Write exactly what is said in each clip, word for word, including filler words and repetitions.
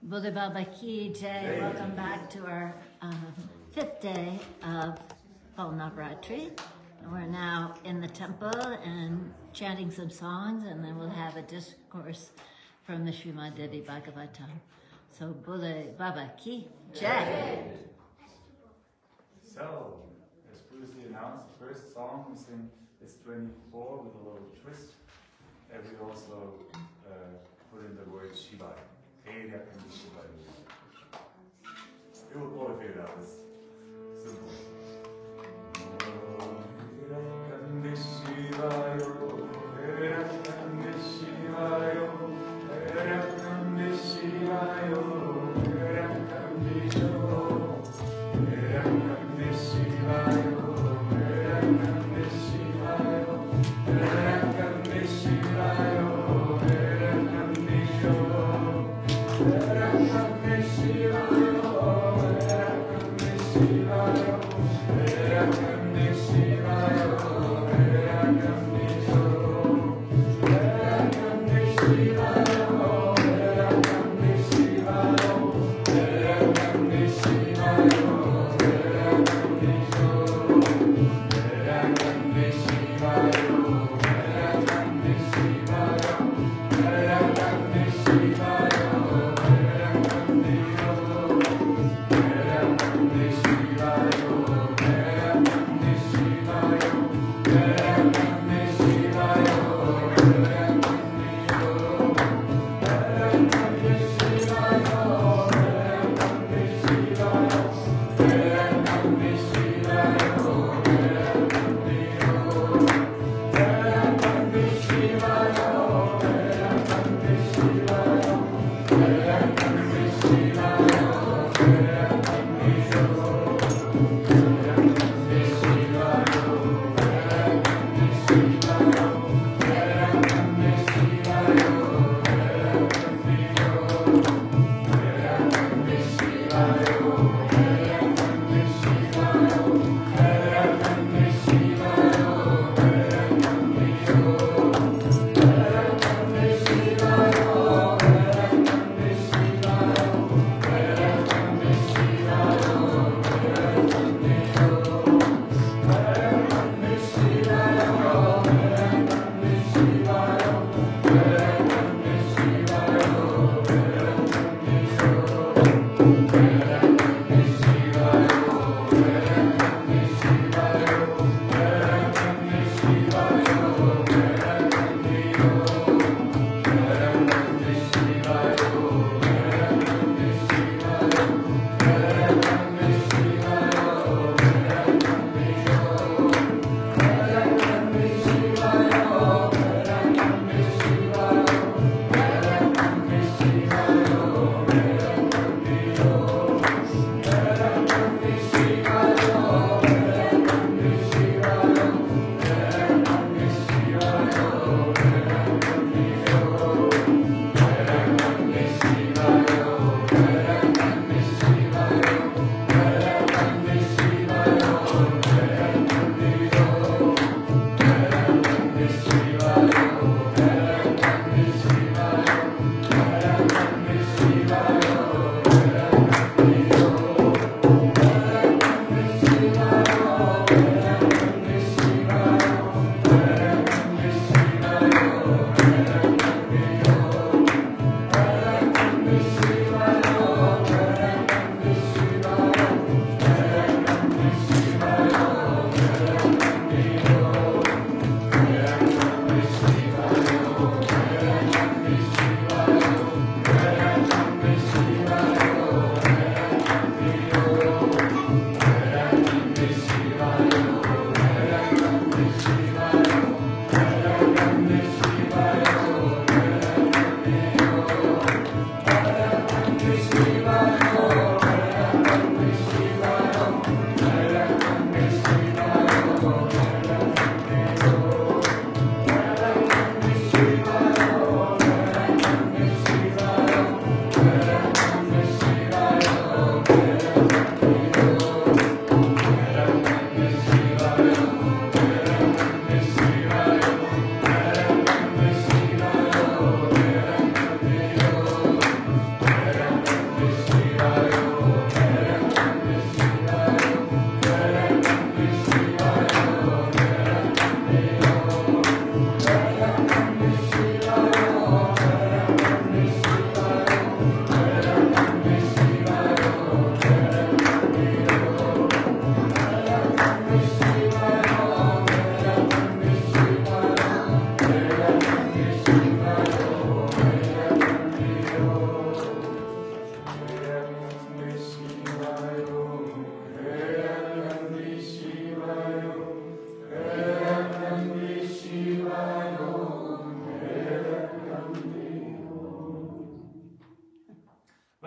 Bode Baba Ki Jai. Welcome back to our um, fifth day of Fall Navratri. And we're now in the temple and chanting some songs, and then we'll have a discourse from the Srimad Devi Bhagavatam. So, Bode Baba Ki Jai. So, as previously announced, the first song we sing is twenty-four with a little twist, and we also uh, put in the word Shivaya. Haidakhandi Shivaya. You will probably figure it out. It's simple. Haidakhandi Shivaya, Haidakhandi Shivaya, Haidakhandi Shivaya, Haidakhandi Shivaya, Haidakhandi Shivaya, Haidakhandi Shivaya, Haidakhandi Shivaya, Haidakhandi Shivaya.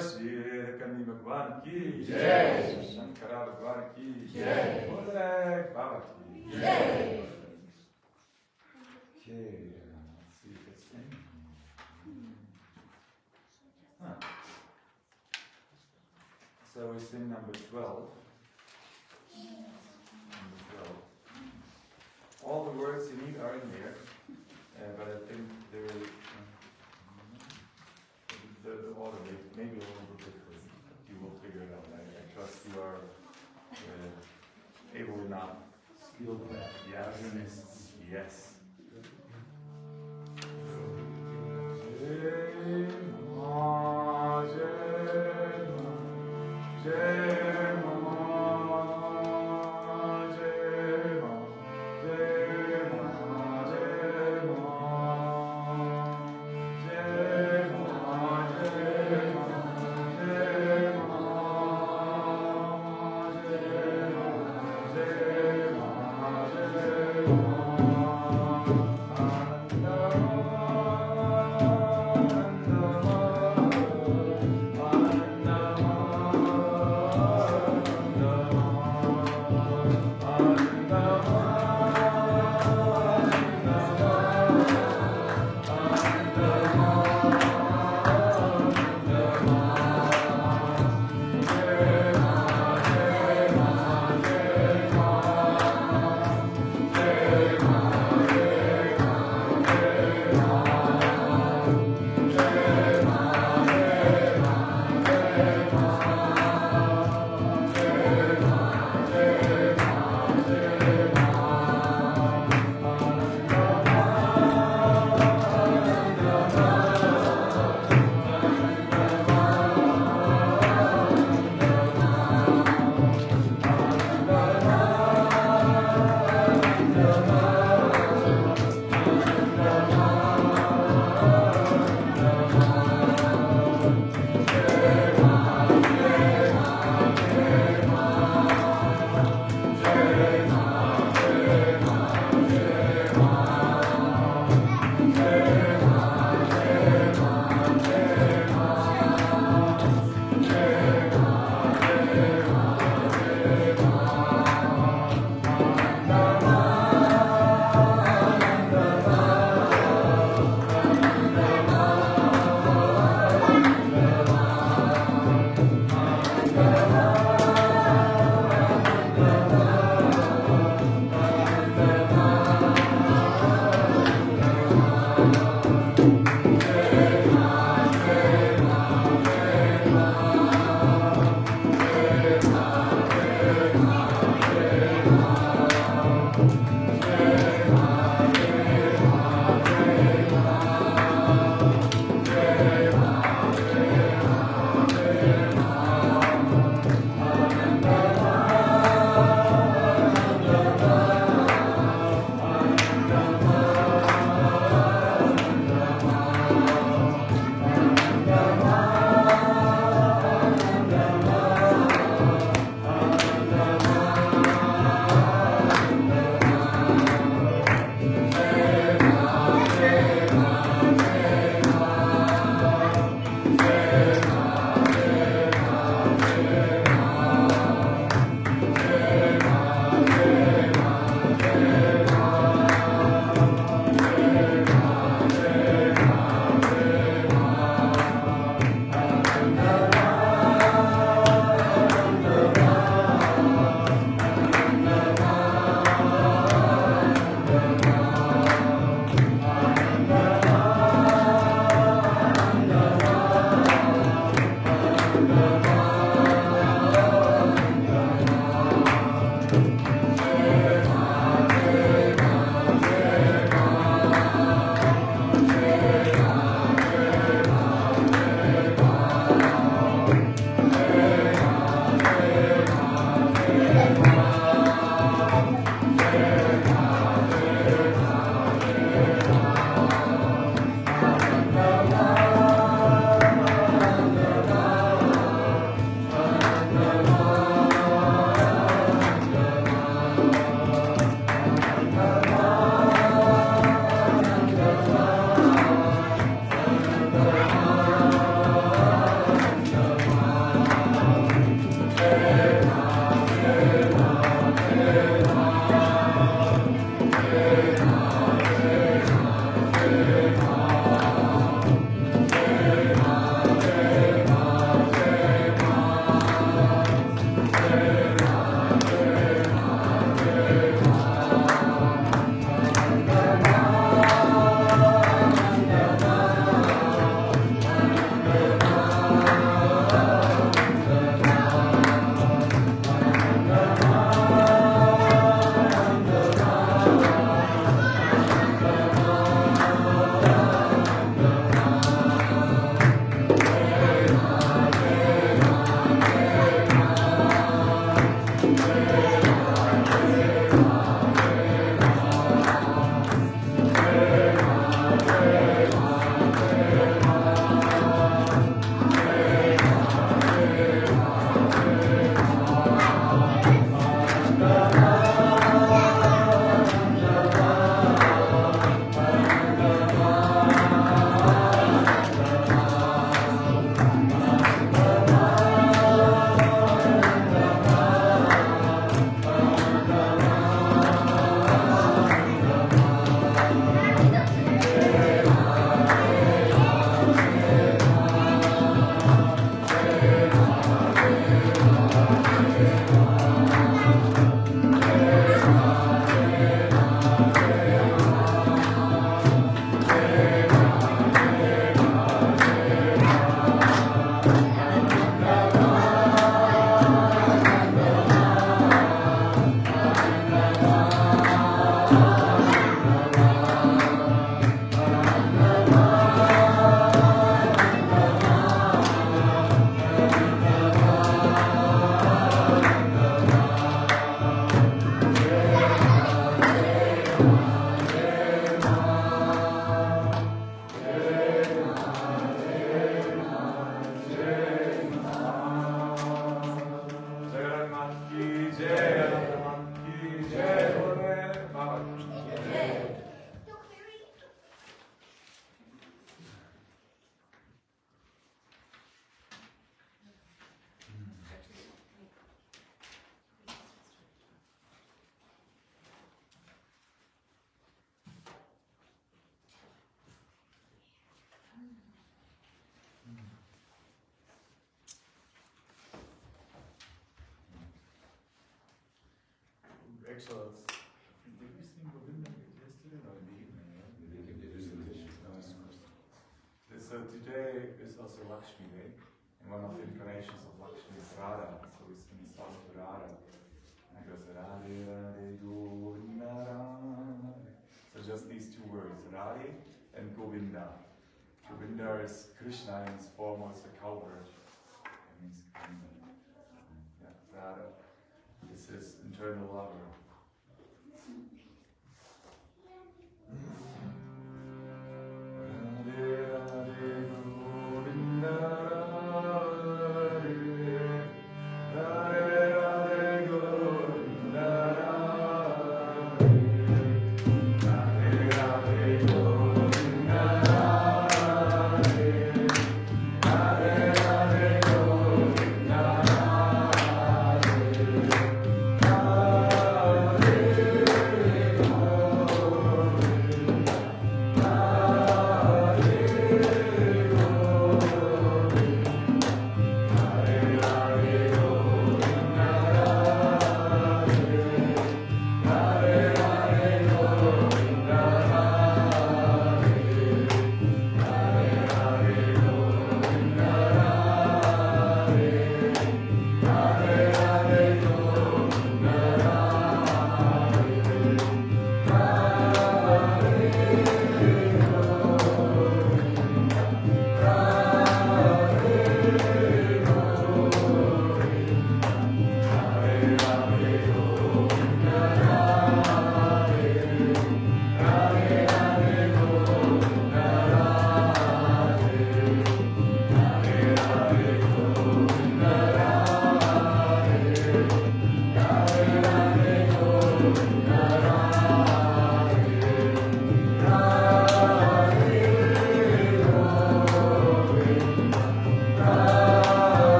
Shri Haidakhandi Bhagwan ki Jai. Shankara Bhagwan ki Jai. Bodek Baba ki Jai. Okay, let's see if it's in. Huh. So we sing number twelve. Number twelve. All the words you need are in there, uh, but I think they're uh, the, the order may, may be a little bit different. You will figure it out. I, I trust you are uh, able enough. Skilled violinists. Yes. Jai Rachel's. Did we sing Govinda yesterday? No, in the evening. Yeah? So today is also Lakshmi Day, and one of the incarnations of Lakshmi is Radha. So we sing a song to Radha. And it goes Radhe Radhe Govinda Radhe. So just these two words, Radhe and Govinda. Govinda is Krishna in his form as a cowbird. That means Govinda. Yeah, Radha is his internal lover. Radhe Radhe Govinda Radhe. Radhe Radhe Govinda Radhe. Radhe Radhe Govinda Radhe. Radhe Radhe Govinda Radhe. Radhe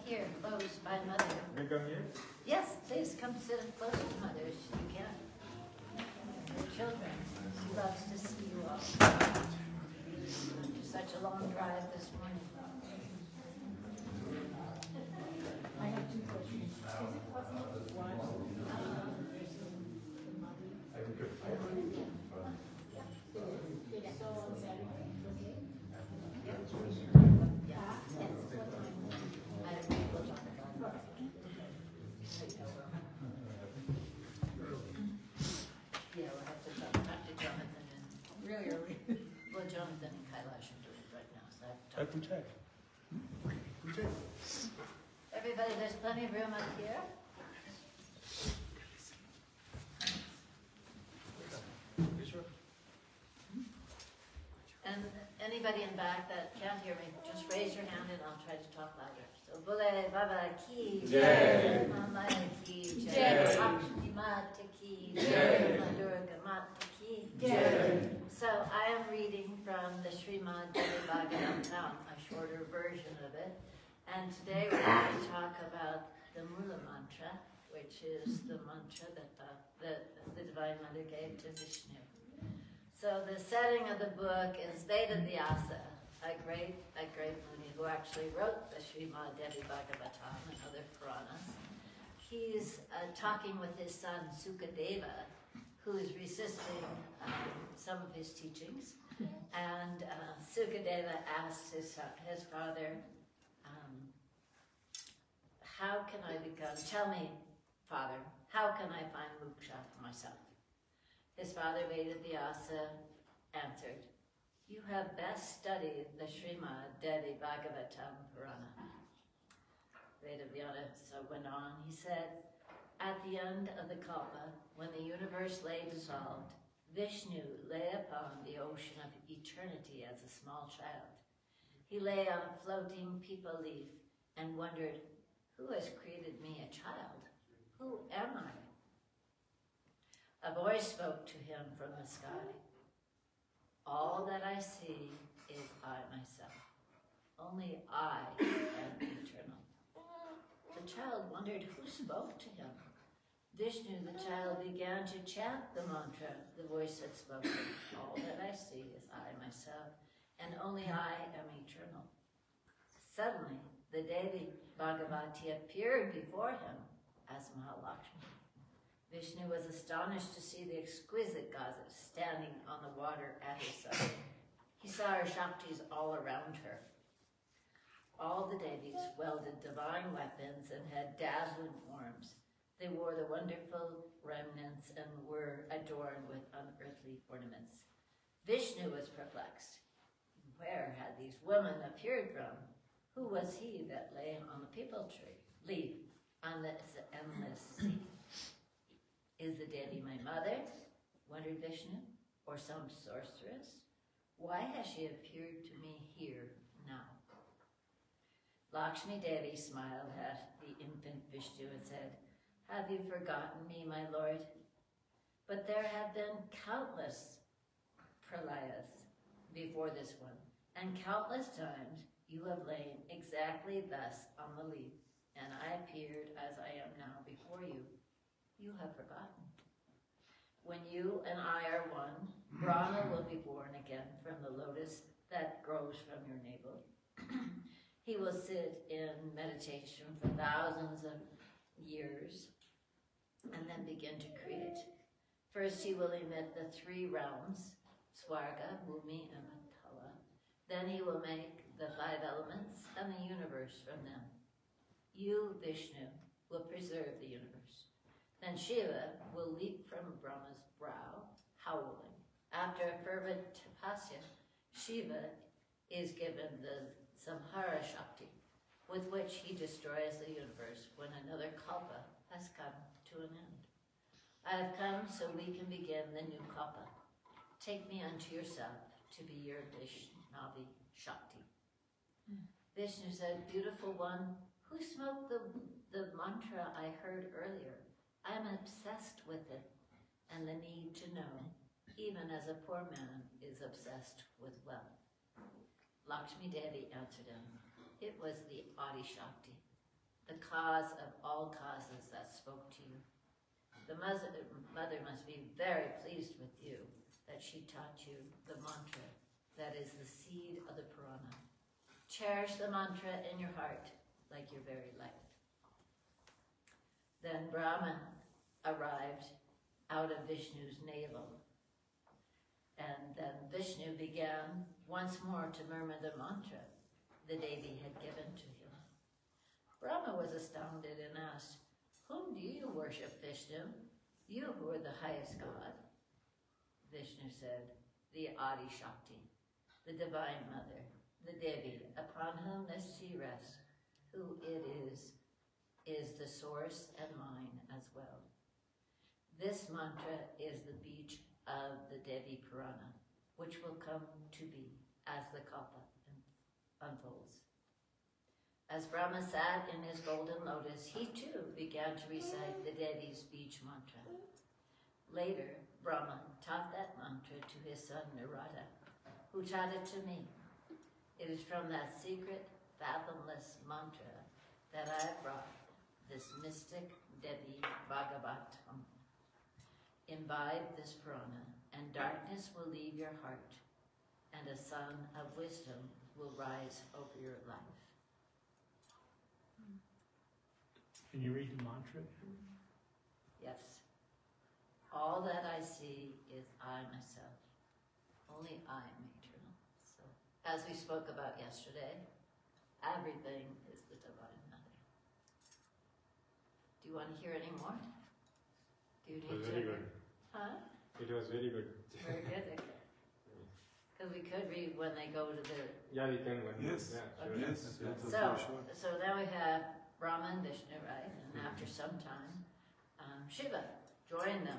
here, close by Mother. Can you come here? Yes, please come sit close to Mother if you can. Your children, she loves to see you all. After such a long drive this morning. I have two questions. Is it possible to watch I could. Everybody, there's plenty of room up here. And anybody in back that can't hear me, just raise your hand and I'll try to talk louder. So, Bole Baba Ki Jai, Mama Ki Jai, Lakshmi Mata Ki Jai, Durga Mata Ki Jai. So I am reading from the Srimad Bhagavatam, a shorter version of it. And today we're going to talk about the Mula Mantra, which is the mantra that uh, the, the Divine Mother gave to Vishnu. So the setting of the book is Vedavyasa, a great, a great Muni who actually wrote the Srimad Devi Bhagavatam and other Puranas. He's uh, talking with his son Sukadeva, who is resisting um, some of his teachings. And uh, Sukadeva asks his, uh, his father, um, how can I become, tell me, father, how can I find moksha for myself? His father, Vedavyasa, answered, you have best studied the Srimad Devi Bhagavatam Purana. Vedavyasa went on, he said, at the end of the Kalpa, when the universe lay dissolved, Vishnu lay upon the ocean of eternity as a small child. He lay on a floating peepal leaf and wondered, who has created me a child? Who am I? A voice spoke to him from the sky. All that I see is I myself. Only I am eternal. The child wondered who spoke to him. Vishnu, the child, began to chant the mantra the voice had spoken. All that I see is I myself, and only I am eternal. Suddenly, the Devi Bhagavati appeared before him as Mahalakshmi. Vishnu was astonished to see the exquisite goddess standing on the water at his side. He saw her Shaktis all around her. All the Devis wielded divine weapons and had dazzling forms. They wore the wonderful remnants and were adorned with unearthly ornaments. Vishnu was perplexed. Where had these women appeared from? Who was he that lay on the peepal tree, leaf, on this endless sea? Is the Devi my mother? Wondered Vishnu, or some sorceress? Why has she appeared to me here now? Lakshmi Devi smiled at the infant Vishnu and said, have you forgotten me, my lord? But there have been countless pralayas before this one, and countless times you have lain exactly thus on the leaf, and I appeared as I am now before you. You have forgotten. When you and I are one, Brahma will be born again from the lotus that grows from your navel. He will sit in meditation for thousands of years and then begin to create. First, he will emit the three realms, Swarga, Bhumi, and Patala. Then he will make the five elements and the universe from them. You, Vishnu, will preserve the universe. Then Shiva will leap from Brahma's brow, howling. After a fervent tapasya, Shiva is given the Samhara Shakti, with which he destroys the universe when another kalpa has come to an end. I have come so we can begin the new kalpa. Take me unto yourself to be your Vaishnavi Shakti. Mm. Vishnu said, beautiful one, who smoked the, the mantra I heard earlier? I am obsessed with it and the need to know, even as a poor man is obsessed with wealth. Lakshmi Devi answered him, it was the Adi Shakti, the cause of all causes that spoke to you. The mother, mother must be very pleased with you that she taught you the mantra that is the seed of the Purana. Cherish the mantra in your heart like your very life. Then Brahman arrived out of Vishnu's navel. And then Vishnu began once more to murmur the mantra the Devi had given to him. Brahma was astounded and asked, "Whom do you worship, Vishnu? You who are the highest God?" Vishnu said, "The Adi Shakti, the Divine Mother, the Devi, upon whom the sea rests, who it is, is the source and mine as well. This mantra is the beach of the Devi Purana, which will come to be as the Kalpa unfolds." As Brahma sat in his golden lotus, he too began to recite the Devi's beach mantra. Later, Brahma taught that mantra to his son Narada, who taught it to me. It is from that secret, fathomless mantra that I have brought this mystic Devi Bhagavatam. Imbibe this Purana, and darkness will leave your heart, and a sun of wisdom will rise over your life. Can you read the mantra? Yes. All that I see is I myself. Only I am eternal. So, as we spoke about yesterday, everything is the Divine Mother. Do you want to hear any more? Do you It need was to? very good. Huh? It was very good. Very good. Because we could read when they go to the. Yeah, we can. One. Yes. Yeah, sure. Okay. Yes, that was So, very short. so then we have Brahma and Vishnu, right? And after some time, um, Shiva joined them.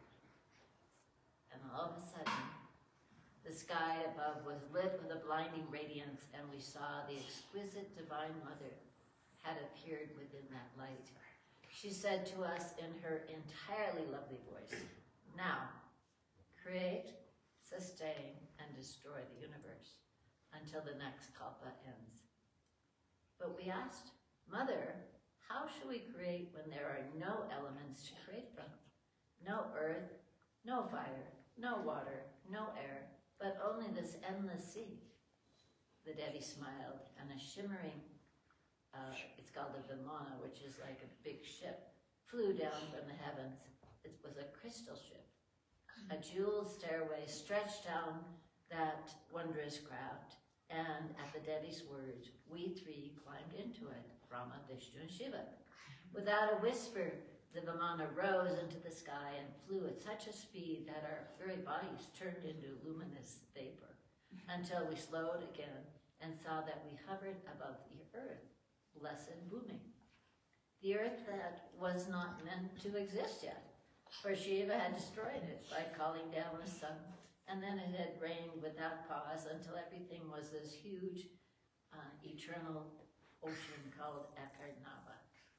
And all of a sudden, the sky above was lit with a blinding radiance, and we saw the exquisite Divine Mother had appeared within that light. She said to us in her entirely lovely voice, "Now, create, sustain, and destroy the universe until the next kalpa ends." But we asked, "Mother, how should we create when there are no elements to create from? No earth, no fire, no water, no air, but only this endless sea?" The Devi smiled, and a shimmering, uh, it's called a Vimana, which is like a big ship, flew down from the heavens. It was a crystal ship. A jeweled stairway stretched down that wondrous craft, and at the Devi's words, we three climbed into it, Brahma, Vishnu, and Shiva. Without a whisper, the Vimana rose into the sky and flew at such a speed that our very bodies turned into luminous vapor, until we slowed again and saw that we hovered above the earth, blessed Bhumi. The earth that was not meant to exist yet, for Shiva had destroyed it by calling down the sun, and then it had rained without pause until everything was this huge, uh, eternal ocean called Akarnava,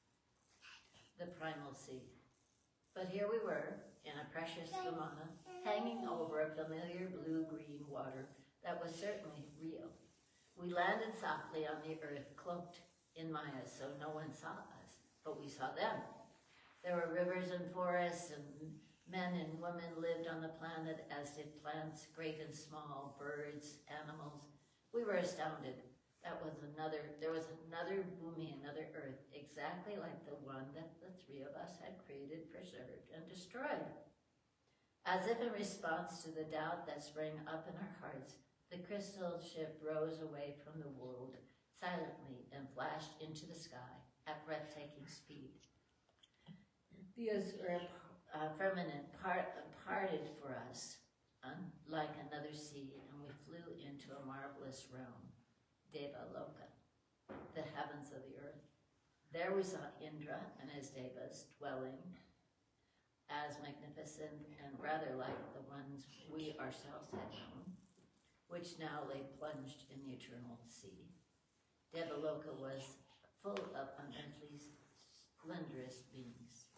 the primal sea. But here we were, in a precious Vimana, hanging over a familiar blue-green water that was certainly real. We landed softly on the earth, cloaked in Maya, so no one saw us, but we saw them. There were rivers and forests, and men and women lived on the planet, as did plants, great and small, birds, animals. We were astounded. That was another, there was another Bhumi, another earth, exactly like the one that the three of us had created, preserved, and destroyed. As if in response to the doubt that sprang up in our hearts, the crystal ship rose away from the world silently and flashed into the sky at breathtaking speed. The azure uh, firmament part, parted for us um, like another sea, and we flew into a marvelous realm, Deva Loka, the heavens of the earth. There we saw Indra and his devas dwelling as magnificent and rather like the ones we ourselves had known, which now lay plunged in the eternal sea. Devaloka was full of unearthly, splendorous beings.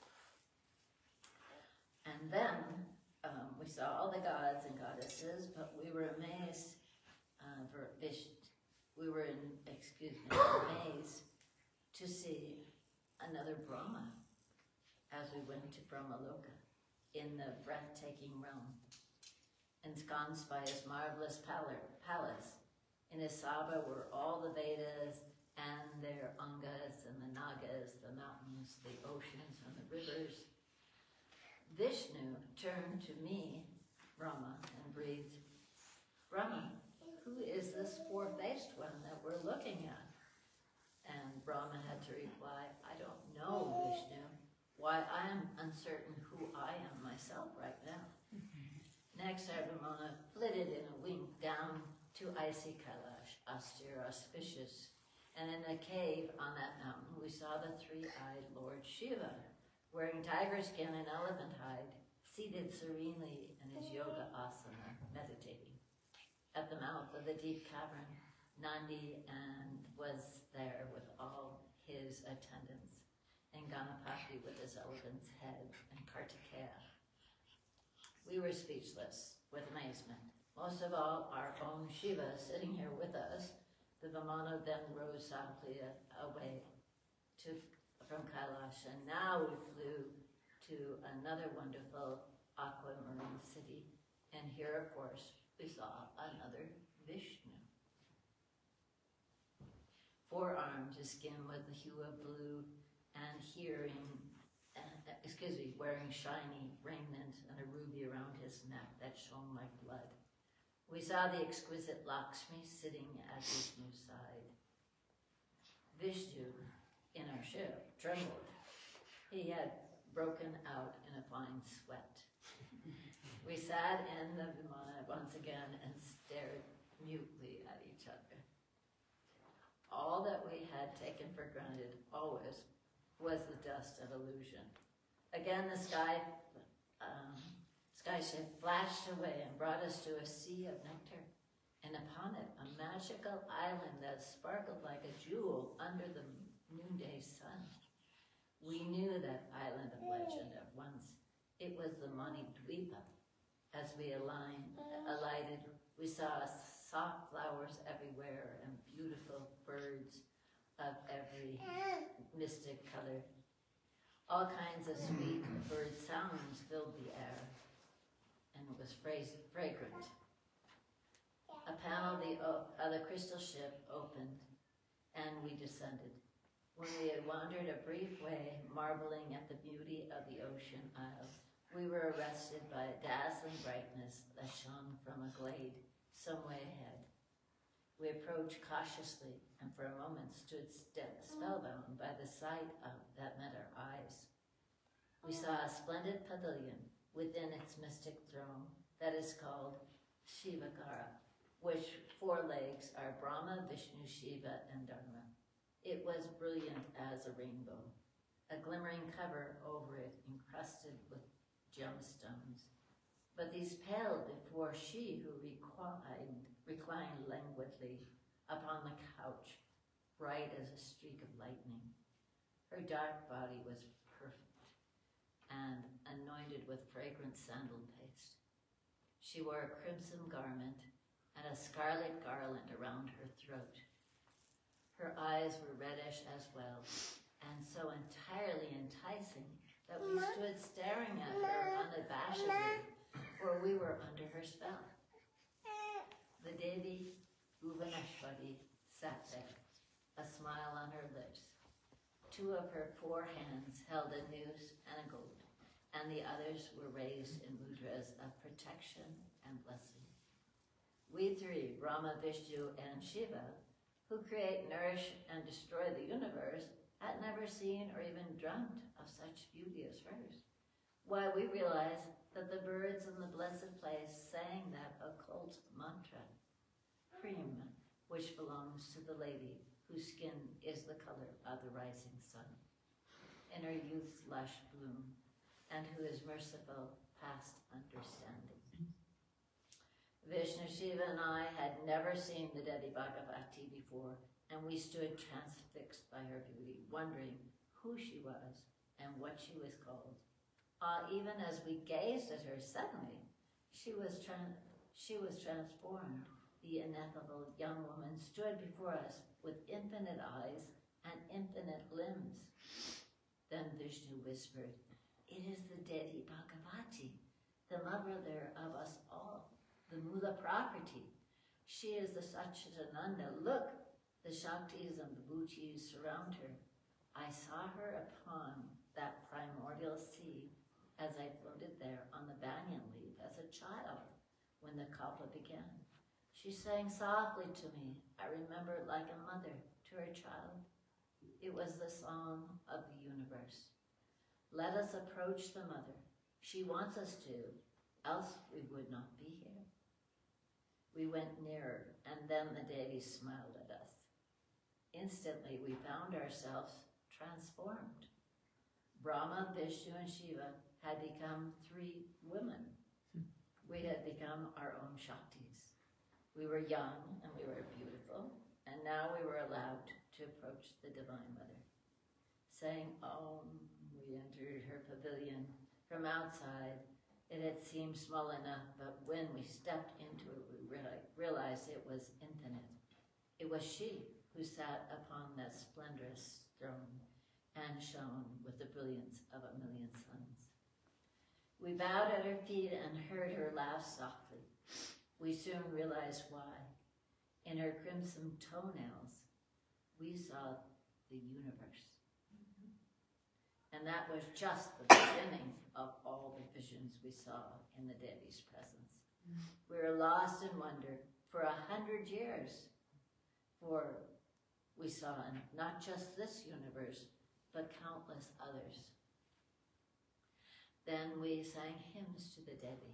And then um, we saw all the gods and goddesses, but we were amazed, uh, for Vish, we were in, excuse me, amazed to see another Brahma as we went to Brahmaloka in the breathtaking realm, ensconced by his marvelous palace. In his sabha were all the Vedas and their Angas and the Nagas, the mountains, the oceans, and the rivers. Vishnu turned to me, Brahma, and breathed, Brahma, who is this four-faced one that we're looking at? And Brahma had to reply, I don't know, Vishnu. Why, I am uncertain who I am myself right now. Next, Ramana flitted in a wink down to icy Kailash, austere, auspicious, and in a cave on that mountain we saw the three-eyed Lord Shiva, wearing tiger skin and elephant hide, seated serenely in his yoga asana, meditating. At the mouth of the deep cavern, Nandi and was there with all his attendants, and Ganapati with his elephant's head, and Kartikeya. We were speechless with amazement. Most of all, our own Shiva sitting here with us. The Vimana then rose softly away to, from Kailash, and now we flew to another wonderful aquamarine city. And here, of course, we saw another Vishnu. Four-armed, his skin was the hue of blue, and hearing, uh, excuse me, wearing shiny raiment and a ruby around his neck that shone like blood. We saw the exquisite Lakshmi sitting at Vishnu's side. Vishnu, in our ship, trembled. He had broken out in a fine sweat. We sat in the Vimana once again and stared mutely at each other. All that we had taken for granted always was the dust of illusion. Again, the sky, um, sky ship flashed away and brought us to a sea of nectar, and upon it a magical island that sparkled like a jewel under the noonday sun. We knew that island of legend at once. It was the Manidvipa. As we aligned, alighted, we saw soft flowers everywhere and beautiful birds of every mystic color. All kinds of sweet bird sounds filled the air, and it was fragrant. A panel of the, of the crystal ship opened, and we descended. When we had wandered a brief way, marveling at the beauty of the ocean isle, we were arrested by a dazzling brightness that shone from a glade some way ahead. We approached cautiously and for a moment stood spellbound by the sight of that met our eyes. We saw a splendid pavilion within its mystic throne that is called Shivagara, which four legs are Brahma, Vishnu, Shiva, and Dharma. It was brilliant as a rainbow, a glimmering cover over it encrusted with gemstones. But these paled before she who reclined, reclined languidly upon the couch, bright as a streak of lightning. Her dark body was perfect and anointed with fragrant sandal paste. She wore a crimson garment and a scarlet garland around her throat. Her eyes were reddish as well, and so entirely enticing that we stood staring at her unabashedly, for we were under her spell. The Devi Bhuvaneshwari sat there, a smile on her lips. Two of her four hands held a noose and a gold, and the others were raised in mudras of protection and blessing. We three, Brahma, Vishnu, and Shiva, who create, nourish, and destroy the universe, had never seen or even dreamt of such beauty as hers. Why, we realized that the birds in the blessed place sang that occult mantra, Cream, which belongs to the lady whose skin is the color of the rising sun, in her youth's lush bloom, and who is merciful past understanding. Vishnu, Shiva, and I had never seen the Devi Bhagavati before, and we stood transfixed by her beauty, wondering who she was and what she was called. Uh, even as we gazed at her suddenly, she was, tran she was transformed. The ineffable young woman stood before us with infinite eyes and infinite limbs. Then Vishnu whispered, "It is the Devi Bhagavati, the mother of us all, the Mula property. She is the Satchidananda. Look, the Shaktis and Vibhutis surround her. I saw her upon that primordial sea as I floated there on the banyan leaf as a child when the Kalpa began. She sang softly to me. I remember it like a mother to her child. It was the song of the universe. Let us approach the mother. She wants us to, else we would not be here." We went nearer, and then the Devi smiled at us. Instantly, we found ourselves transformed. Brahma, Vishnu, and Shiva had become three women. We had become our own Shaktis. We were young and we were beautiful, and now we were allowed to approach the Divine Mother. Saying Om, we entered her pavilion. From outside, it had seemed small enough, but when we stepped into it, we realized it was infinite. It was she who sat upon that splendorous throne and shone with the brilliance of a million suns. We bowed at her feet and heard her laugh softly. We soon realized why. In her crimson toenails, we saw the universe. And that was just the beginning of all the visions we saw in the Devi's presence. We were lost in wonder for a hundred years, for we saw not just this universe, but countless others. Then we sang hymns to the Devi.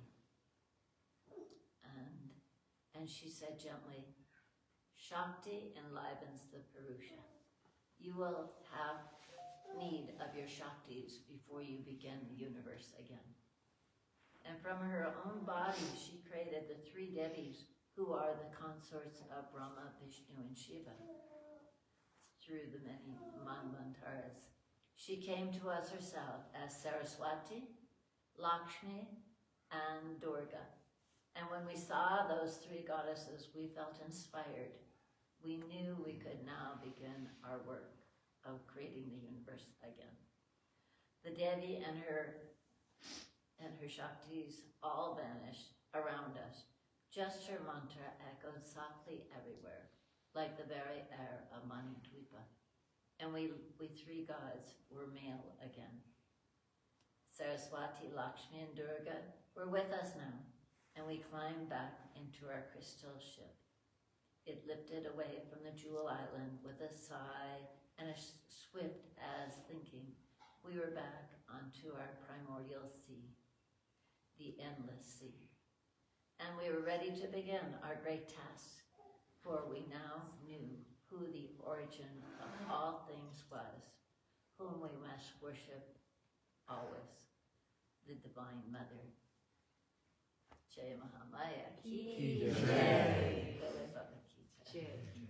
And, and she said gently, "Shakti enlivens the Purusha. You will have need of your Shaktis before you begin the universe again." And from her own body, she created the three Devis who are the consorts of Brahma, Vishnu, and Shiva. Through the many manvantaras, she came to us herself as Saraswati, Lakshmi, and Durga. And when we saw those three goddesses, we felt inspired. We knew we could now begin our work of creating the universe again. The Devi and her and her Shaktis all vanished around us. Just her mantra echoed softly everywhere, like the very air of Manitwipa. And we, we three gods were male again. Saraswati, Lakshmi, and Durga were with us now, and we climbed back into our crystal ship. It lifted away from the Jewel Island with a sigh and as swift as thinking. We were back onto our primordial sea, the endless sea. And we were ready to begin our great task, for we now knew who the origin of all things was, whom we must worship always, the Divine Mother. Jai Mahamaya ki Jai. So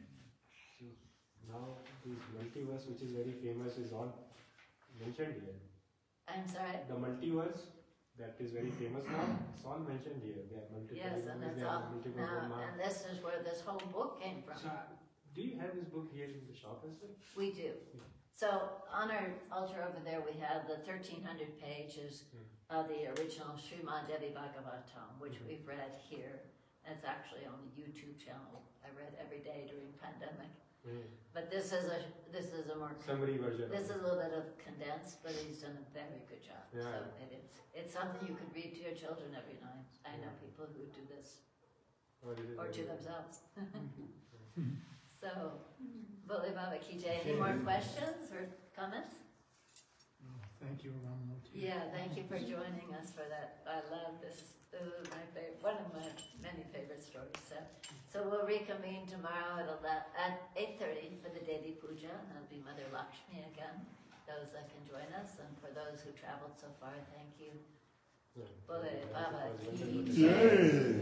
now this multiverse, which is very famous, is all mentioned here. I'm sorry? The multiverse that is very famous now, it's all mentioned here. There are multiple Yes, and universes, that's there are all. multiple Now, Brahma. and this is where this whole book came from. So, do you have this book here in the shop as well? We do. So on our altar over there, we have the thirteen hundred pages of the original Srimad Devi Bhagavatam, which Mm-hmm. we've read here. That's actually on the YouTube channel. I read every day during pandemic. Mm. But this is a this is a more Summary version. this of is a little bit of condensed, but he's done a very good job. Yeah. So it is. It's something you could read to your children every night. I know people who do this, Or, it is or to very- themselves. So, Bole Baba Ki Jai. Any more questions or comments? Thank you, Ramamurti. Yeah, thank you for joining us for that. I love this. This is my favorite, one of my many favorite stories. So, so we'll reconvene tomorrow at ele- at eight thirty for the Devi Puja, and that'll be Mother Lakshmi again. Those that can join us, and for those who traveled so far, thank you. Yeah. Bole Baba Ki Wonderful. Jai.